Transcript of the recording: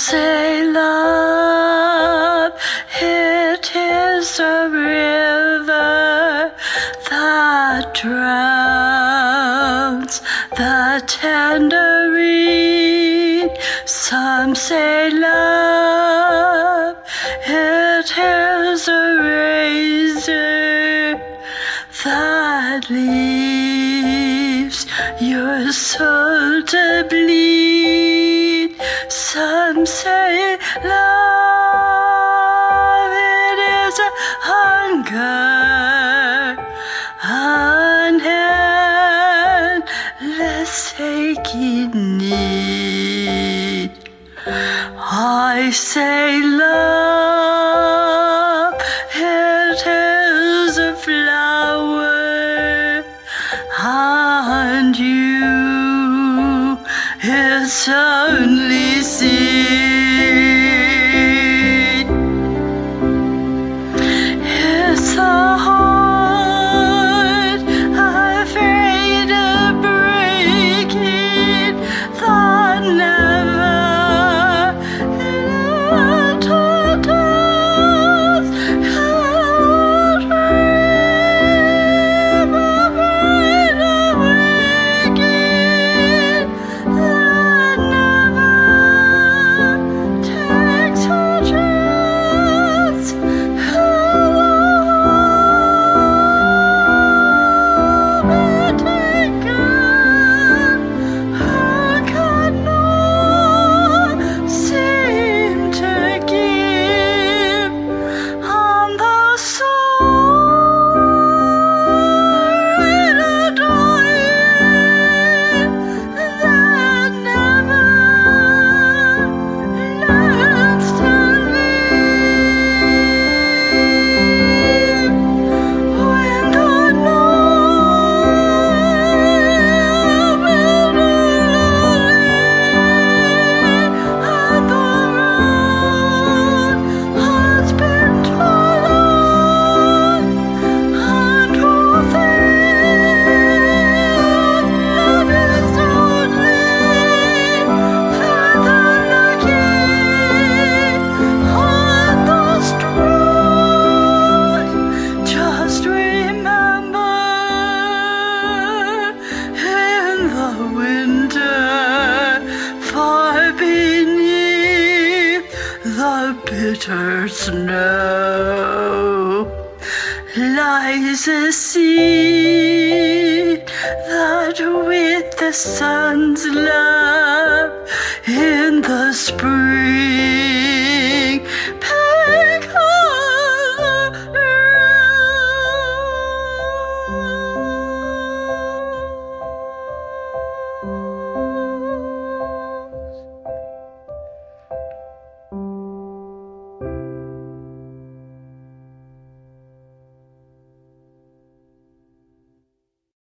say love, it is a river that drowns the tender reed. Some say love, it is a razor that leaves your soul to bleed. Some say love, it is a hunger, an endless aching need. I say love, it is a flower, and you, it's only seed. It's a heart afraid of breaking, that never let us dream of afraid of breaking, that never takes a chance. Bitter snow lies a seed that with the sun's love in the spring